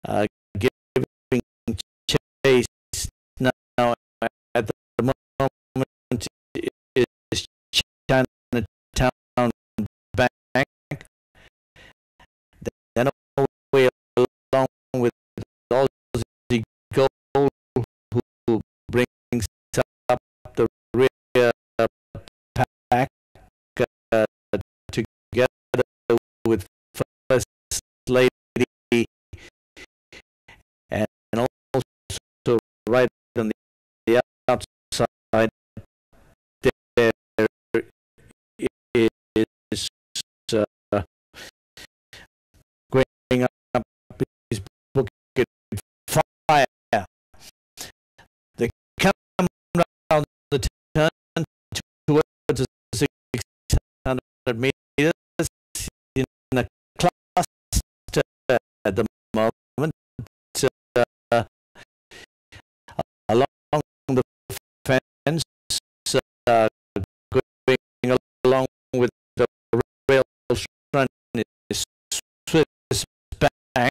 giving chase now at the moment is Chinatown Bank. Then away along with Aussie Gold, who brings up the rear pack together with First Lady, and also right on the outside there is going up his book at fire. They come round the turn towards the 600 meters in a cluster at the moment, along the fence, going along with the rail front is Swiss Bank,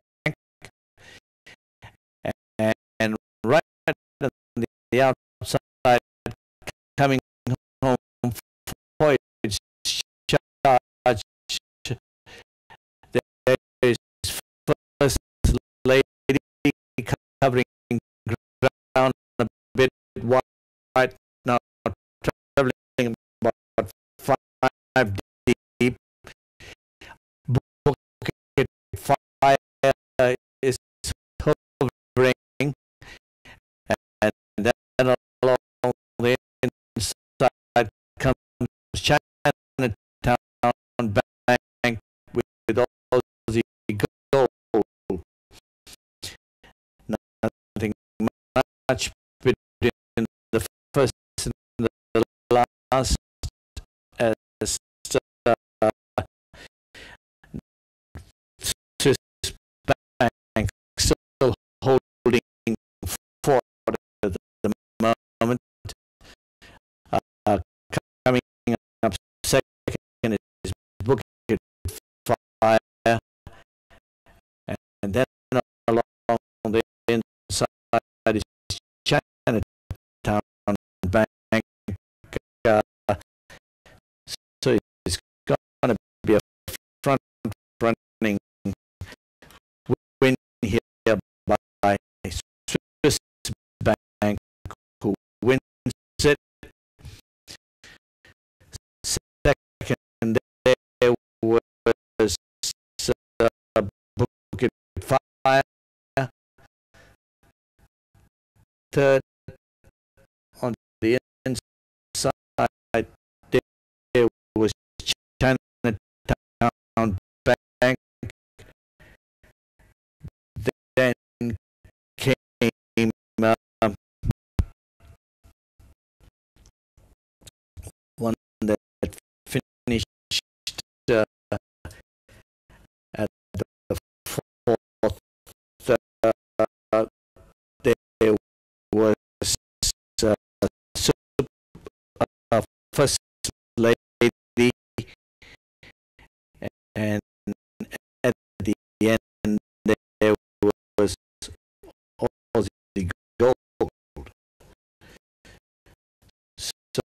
and right on the outside, coming home for its charge, there is First Lady covering ground a bit wide now, traveling about 5 deep. Bucket Fire is hovering, and then along the inside comes Chinatown Bank with Aussie Gold. Nothing much between the first and the last, as Swiss Bank still holding fort at the moment. Coming up second is Bucket Fire, and then along the inside is Chinatown Bank. So it's going to be a front-running win here by Swiss Bank, who wins it. Second there was Bucket Fire. Third on the